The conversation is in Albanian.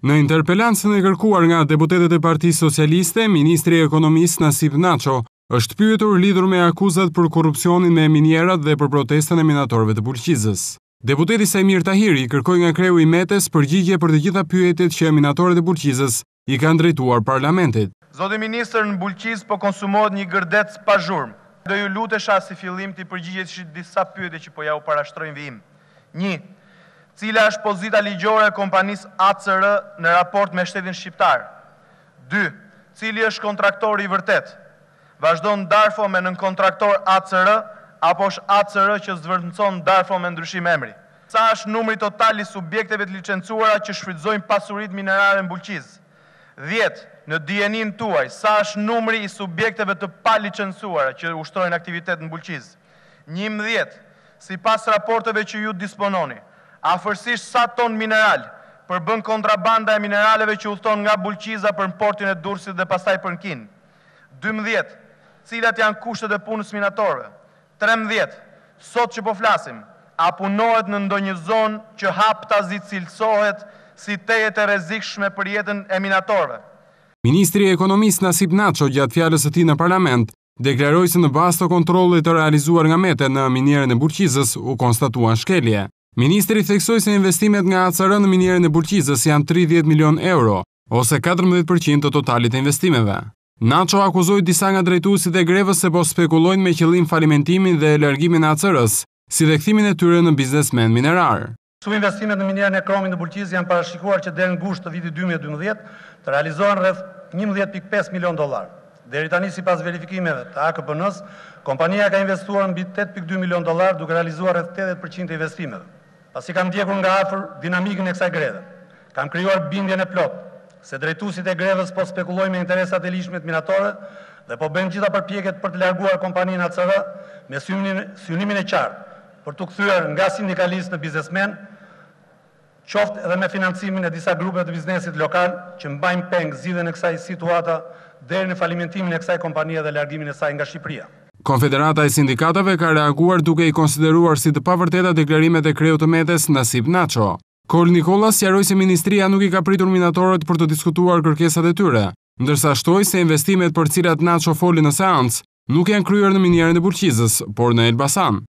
Në interpelancën e kërkuar nga deputetët e Partisë Socialiste, Ministri i Ekonomisë Nasip Naço është pyetur lidhur me akuzat për korrupsionin me minierat dhe për protestën e minatorëve të Bulqizës. Deputeti Sajmir Tahiri kërkoi nga kreu i Metes përgjigje për të gjitha pyetjet që minatorët e Bulqizës i kanë drejtuar parlamentit. Zoti ministër, në Bulqiz po konsumohet një gërdet pa zhurmë. Do ju lutesha si fillim të përgjigjesh disa pyetje që po ja u parashtrojnë vim. 1. Cila është pozita ligjore e kompanisë ACR në raport me shtetin shqiptar? 2. Cili është kontraktori i vërtet? Vazhdon Darfo me nën kontraktor ACR apo është ACR që zvendçon Darfo me ndryshim emri? Sa është numri total i subjekteve të licencuara që shfrytëzojnë pasuritë minerare në Bulqiz? 10. Në dijenin tuaj, sa është numri i subjekteve të palicencuara që ushtrojnë aktivitet në Bulqiz? 11. Sipas raporteve që ju dispononi, afërsisht sa ton mineral përbën kontrabanda e mineraleve që udhton nga Bulqiza për në portin e Durrësit dhe pastaj për në Kin? 12. Cilat janë kushtet e punës minatorëve? 13. Sot që po flasim, a punohet në ndonjë zonë që haptazi cilësohet si tejet e rrezikshme për jetën e minatorëve? Ministri i Ekonomisë Nasip Naço gjatë fjalës së tij në parlament deklaroi se në bazë të kontrollit të realizuar nga Mete në minierën e Bulqizës u konstatuan shkelje. Ministri theksoi se investimet nga ACR në minierën e Bulqizës janë 30 milion euro, ose 14% të totalit të investimeve. Naço akuzoi disa nga drejtuesit e grevës se po spekulojnë me qëllim falimentimin dhe largimin e ACR-s, si dhe kthimin e tyre në biznesmen minerar. Investimet në minierën e kromit në Bulqizë janë parashikuar që deri në gusht të vitit 2012 të realizohen rreth 11.5 milion dollar. Deri tani sipas verifikimeve të AKP-n-s, kompania ka investuar mbi 8.2 milion dollar duke realizuar rreth 80% të investimeve. Pasi kam ndjekur nga afër dinamikën e kësaj greve, kam krijuar bindjen e plotë se drejtuesit e grevës po spekulojnë me interesat e ligjshme minatore dhe po bëjnë gjitha përpjekjet për të larguar kompaninë ACR me synimin e qartë për të kthyer nga sindikalistë në biznesmen, qoftë edhe me financimin e disa grupe të biznesit lokal që mbajnë peng zgjidhjen e kësaj situata deri në falimentimin e kësaj kompanie dhe largimin e saj nga Shqipëria. Konfederata e sindikatave ka reaguar duke i konsideruar si të pavërteta deklarimet e kreut të Metes Nasip Naço. Kol Nikolla sqaroi se ministria nuk i ka pritur minatorët për të diskutuar kërkesat e tyre, ndërsa shtoi se investimet për cilat Naço foli në seancë nuk janë kryer në minierën e Bulqizës, por në Elbasan.